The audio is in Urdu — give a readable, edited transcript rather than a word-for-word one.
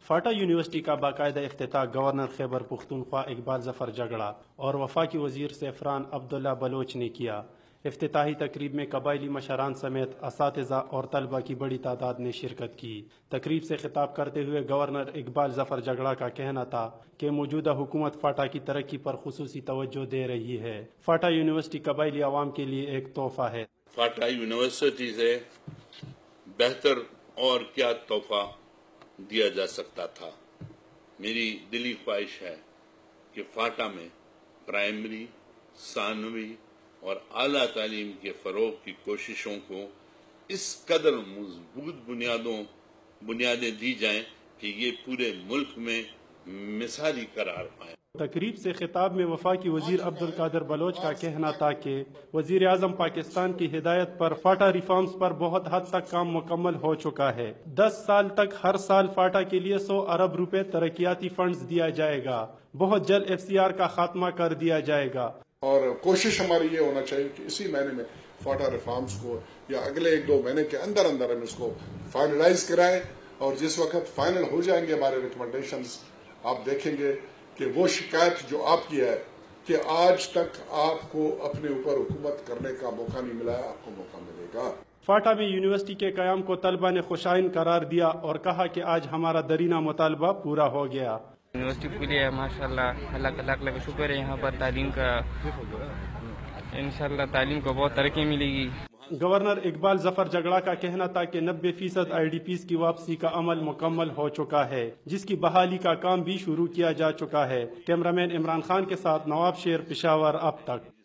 فاٹا یونیورسٹی کا باقاعدہ افتتاح گورنر خیبر پختونخوا اقبال ظفر جگڑا اور وفاقی وزیر زعفران عبداللہ بلوچ نے کیا۔ افتتاحی تقریب میں قبائلی مشران سمیت اساتذہ اور طلبہ کی بڑی تعداد نے شرکت کی۔ تقریب سے خطاب کرتے ہوئے گورنر اقبال ظفر جگڑا کا کہنا تھا کہ موجودہ حکومت فاٹا کی ترقی پر خصوصی توجہ دے رہی ہے۔ فاٹا یونیورسٹی قبائلی عوام کے لیے ایک تحفہ ہے۔ فاٹا یونیورسٹی سے بہتر اور کیا تحفہ دیا جا سکتا تھا۔ میری دلی خواہش ہے کہ فاٹا میں پرائمری، ثانوی اور اعلیٰ تعلیم کے فروغ کی کوششوں کو اس قدر مضبوط بنیادیں دی جائیں کہ یہ پورے ملک میں مثالی قرار پائیں۔ تقریب سے خطاب میں وفاقی وزیر عبدالقادر بلوچ کا کہنا تھا کہ وزیر اعظم پاکستان کی ہدایت پر فاٹا ریفارمز پر بہت حد تک کام مکمل ہو چکا ہے۔ 10 سال تک ہر سال فاٹا کے لیے 100 ارب روپے ترقیاتی فنڈز دیا جائے گا۔ بہت جلد FCR کا خاتمہ کر دیا جائے گا۔ اور کوشش ہماری یہ ہونا چاہیے کہ اسی مہینے میں فاٹا ریفارمز کو یا اگلے 1-2 مہینے کے اندر ہم اس کو فائنلائز کرائیں، اور جس وقت فائنل ہو جائیں گے ہمارے ریکمنڈیشنز، آپ دیکھیں گے کہ وہ شکایت جو آپ کی ہے کہ آج تک آپ کو اپنے اوپر حکومت کرنے کا موقع نہیں ملا ہے، آپ کو موقع ملے گا۔ فاٹا میں یونیورسٹی کے قیام کو طلبہ نے خوشائن قرار دیا اور کہا کہ آج ہمارا درینہ مطالبہ پورا ہو گیا۔ یونیورسٹی کھلی ہے، ماشاءاللہ، اللہ کا لاکھ لاکھ شکر ہے یہاں پر تعلیم کا، انشاءاللہ تعلیم کو بہت ترقی ملے گی۔ گورنر اقبال ظفر جگڑا کا کہنا تھا کہ 90% IDPs کی واپسی کا عمل مکمل ہو چکا ہے، جس کی بحالی کا کام بھی شروع کیا جا چکا ہے۔ کیمرامین عمران خان کے ساتھ نواب شیر، پشاور اب تک۔